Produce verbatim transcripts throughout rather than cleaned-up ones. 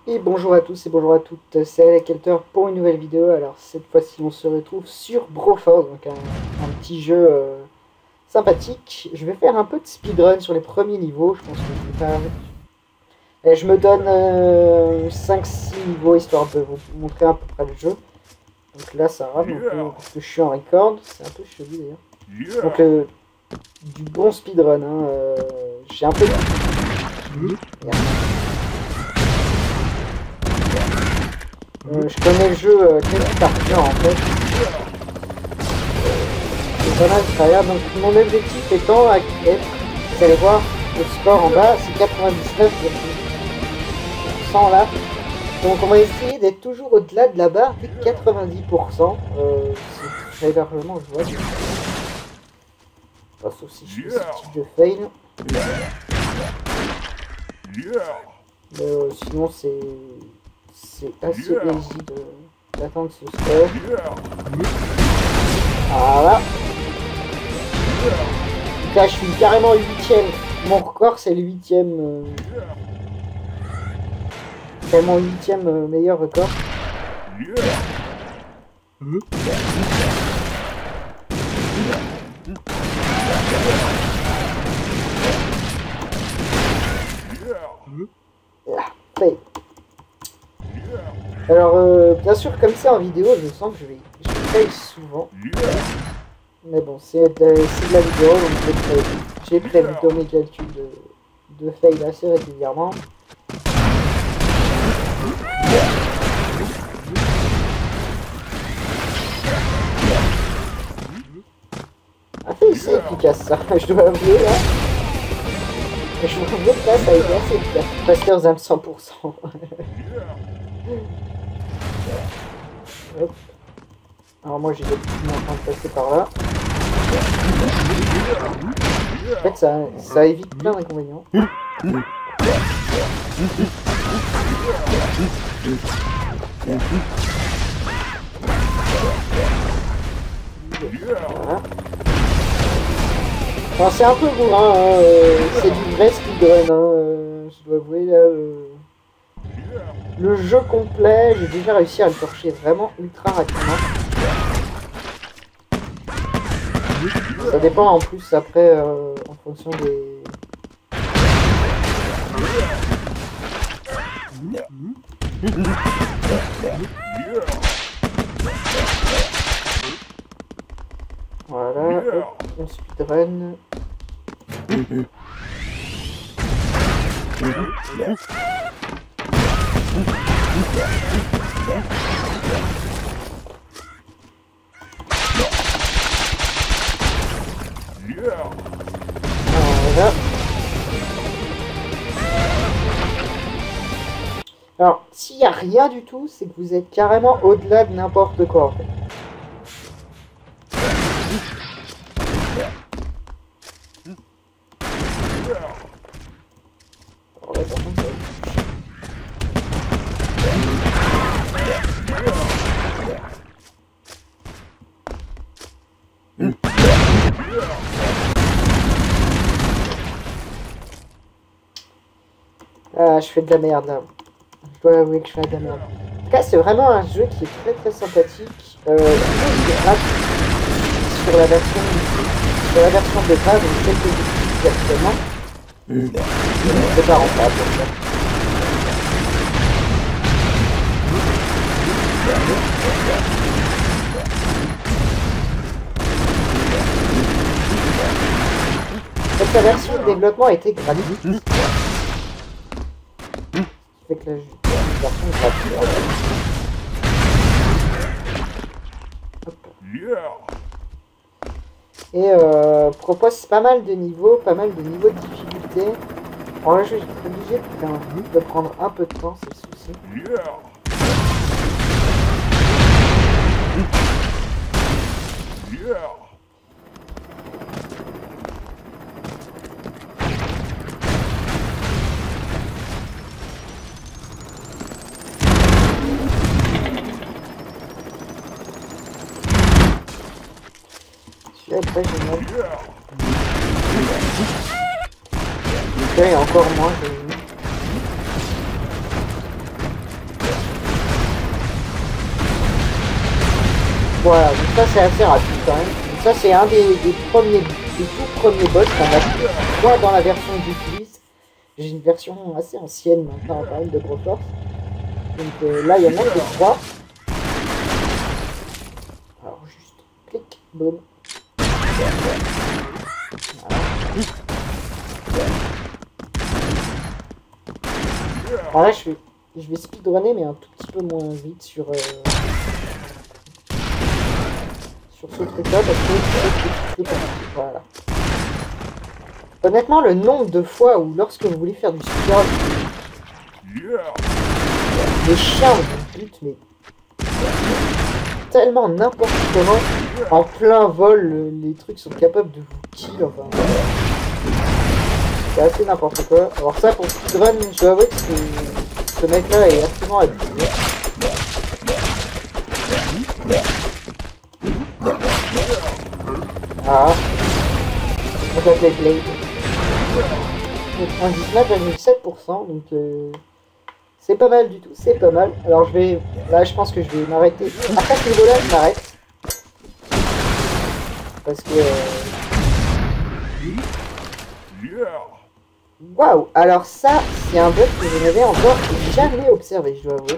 Et bonjour à tous et bonjour à toutes, c'est Alec Kelter pour une nouvelle vidéo. Alors cette fois-ci on se retrouve sur Broforce, donc un, un petit jeu euh, sympathique. Je vais faire un peu de speedrun sur les premiers niveaux, je pense que je vais faire... Et je me donne euh, cinq six niveaux histoire de vous montrer à peu près le jeu. Donc là ça rame un peu parce que je suis en record, c'est un peu chelou d'ailleurs. Donc euh, du bon speedrun, hein, euh, j'ai un peu... Euh, je connais le jeu euh, quasi par cœur en fait. C'est pas mal de tryhard. Donc mon objectif étant à être, vous allez voir le score en bas, c'est quatre-vingt-dix-neuf virgule neuf pour cent là. Donc on va essayer d'être toujours au-delà de la barre des quatre-vingt-dix pour cent. Euh, c'est très largement jouable. Enfin, sauf si je fais ce type de fail. Euh, sinon c'est c'est assez easy d'atteindre ce score. Voilà. Donc là je suis carrément huitième. Mon record c'est le huitième. Euh... C'est mon huitième euh, meilleur record. Là, fail. Alors, euh, bien sûr, comme ça en vidéo, je sens que je vais, je vais fail souvent. Mais bon, c'est de, de la vidéo, donc j'ai prévu dans mes calculs de, de fail assez régulièrement. Ah, fail, c'est efficace ça, je dois avouer là. Je dois avouer que là, ça a été assez efficace. Faster than cent pour cent. Hop. Alors moi j'ai des petits en train de passer par là. En fait ça, ça évite plein d'inconvénients. Voilà. Enfin, c'est un peu bourrin, hein, euh, c'est du vrai speedrun, hein, euh, je dois avouer là. Euh... Le jeu complet, j'ai déjà réussi à le torcher vraiment ultra rapidement. Ça dépend en plus après euh, en fonction des... Voilà, hop, on speedrun. Voilà. Alors, s'il n'y a rien du tout, c'est que vous êtes carrément au-delà de n'importe quoi en fait. Oh, ouais, par contre, ça... Ah, je fais de la merde là. Je dois avouer que je fais de la merde. En tout cas, c'est vraiment un jeu qui est très très sympathique. Euh, sur la version sur la version bêta, donc celle que j'utilise actuellement. C'est pas rentable. Cette version de développement a été gratuite. Fait que la version gratuite. Et euh, propose pas mal de niveaux, pas mal de niveaux de difficulté. Alors là, je suis obligé de prendre un peu de temps, c'est le souci. Celui-là est très génial. Celui-là est encore moins génial. Voilà, donc ça c'est assez rapide quand même. Donc ça c'est un des, des premiers, des tout premiers boss qu'on a. Moi dans la version que j'utilise, j'ai une version assez ancienne maintenant quand même de Broforce. Donc euh, là il y en a que trois. Alors juste clic, boum. Voilà. Alors là je vais, je vais speedrunner mais un tout petit peu moins vite sur, euh, sur ce truc là parce que c'est plus compliqué. Voilà. Honnêtement le nombre de fois où lorsque vous voulez faire du speedrun, les chiens vous butent mais tellement n'importe comment, en plein vol les trucs sont capables de vous kill, enfin c'est assez n'importe quoi. Alors ça pour speedrun, je dois avouer que ce mec là est absolument abusé. Ah, on va les blades. quatre-vingt-dix-neuf virgule sept pour cent, donc euh, c'est pas mal du tout, c'est pas mal. Alors je vais, là je pense que je vais m'arrêter. Après ce niveau là je m'arrête. Parce que... Waouh wow. Alors ça, c'est un bug que je n'avais encore jamais observé, je dois avouer.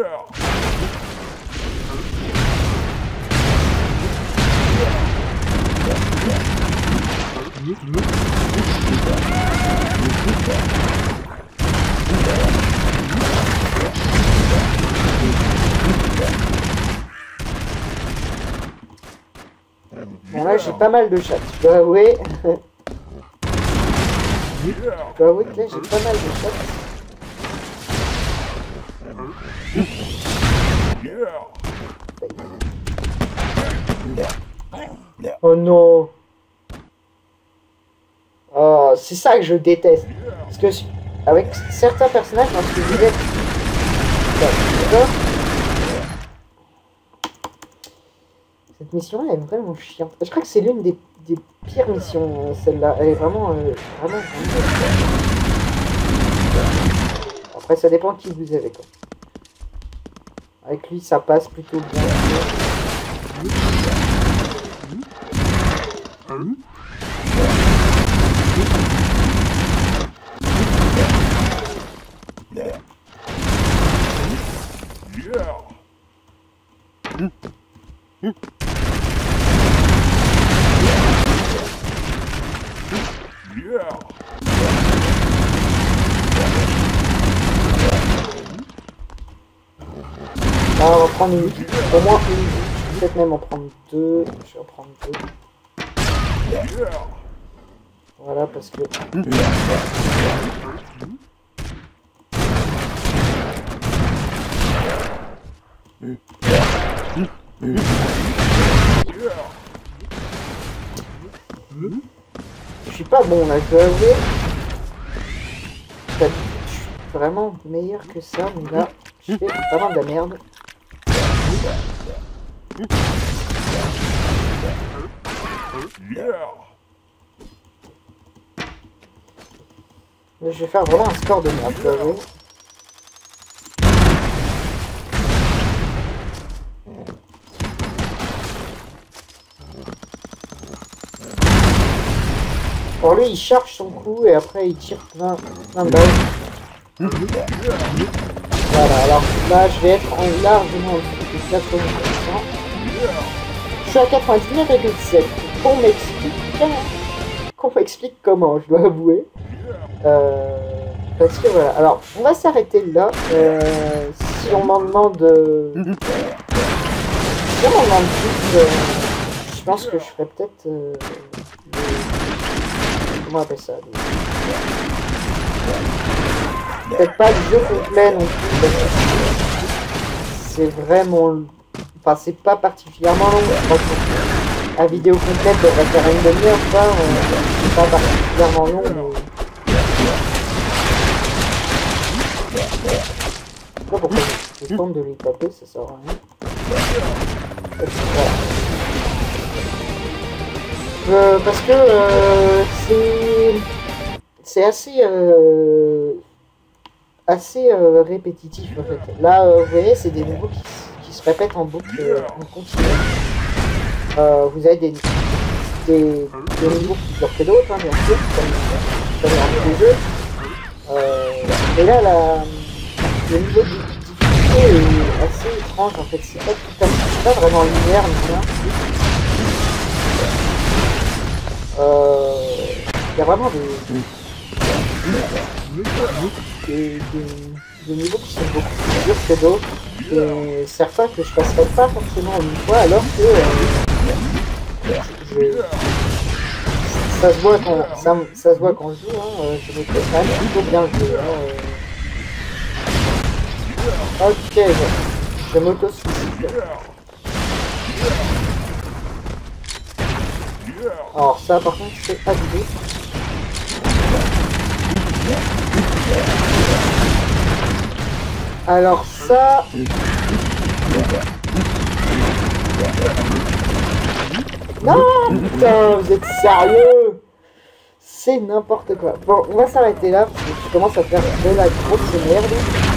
Bon là j'ai pas mal de chats, je dois avouer. Je dois avouer que là j'ai pas mal de chats. Oh non. Oh, c'est ça que je déteste. Parce que avec certains personnages, lorsque vous êtes... Cette mission là est vraiment chiante. Je crois que c'est l'une des, des pires missions, euh, celle-là. Elle est vraiment, euh, vraiment, vraiment... Après ça dépend de qui vous avez quoi. Avec lui ça passe plutôt bien. Ah, on va prendre une, au moins une, peut-être même en prendre deux. Je vais en prendre deux. Voilà, parce que... Je suis pas bon là, je dois avouer. Je suis vraiment meilleur que ça, mais là, je fais vraiment de la merde. Mais je vais faire vraiment un score de merde, je dois avouer. Alors lui il charge son coup et après il tire plein, plein de balles. Voilà, alors là je vais être en largement de quatre-vingts pour cent. Je suis à quatre-vingt-dix-neuf virgule sept. Qu'on m'explique qu'on m'explique comment, je dois avouer. Euh, parce que voilà, alors on va s'arrêter là. Euh, si on m'en demande... Euh, si on m'en demande plus, euh, je pense que je ferai peut-être... Euh, Comment on appelle ça? Peut-être pas le jeu complet non plus, parce que c'est vraiment... Enfin, c'est pas particulièrement long. Je pense que la vidéo complète devrait faire une demi-heure, quoi. C'est pas particulièrement long, mais... Je sais pas pourquoi je tente de les taper, ça sert à rien. Voilà. Euh, parce que euh, c'est c'est assez euh, assez euh, répétitif en fait. Là, euh, vous voyez, c'est des niveaux qui, qui se répètent en boucle, euh, en continu. Euh, vous avez des, des, des niveaux plus durs que d'autres, hein, bien sûr, comme, comme dans tous les jeux. Euh, et là, la, le niveau de difficulté est assez étrange en fait. C'est pas, tout à fait- c'est pas vraiment linéaire, mais bien. Euh, Il y a vraiment des, des, des, des niveaux qui sont beaucoup plus durs que d'autres. Et certains que je passerai pas forcément une fois, alors que euh, je, ça se voit quand ça, ça se voit quand je joue, hein, euh, je me fais quand même plutôt bien jouer. Hein, euh. Ok, je, je m'auto-suicide. Alors ça par contre c'est abusé. Alors ça... Non putain, vous êtes sérieux? C'est n'importe quoi. Bon, on va s'arrêter là parce que je commence à faire de la grosse merde.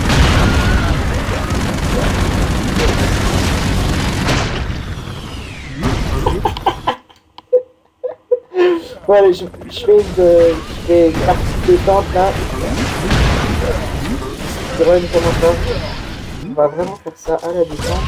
Bon allez, je, je fais une, je fais une partie détente là. Je dirais une commentaire. On va vraiment faire ça à la détente.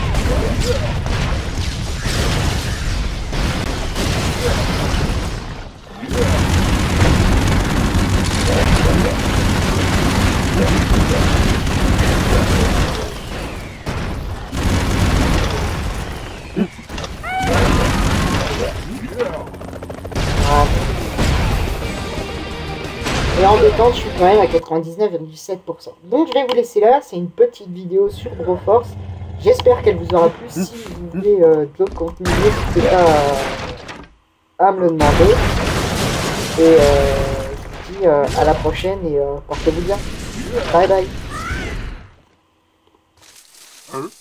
Et en détente, je suis quand même à quatre-vingt-dix-neuf virgule sept pour cent. Donc je vais vous laisser là, c'est une petite vidéo sur Broforce. J'espère qu'elle vous aura plu. Si vous voulez euh, d'autres contenus, n'hésitez pas à, à me le demander. Et euh, je vous dis euh, à la prochaine et euh, portez-vous bien. Bye bye.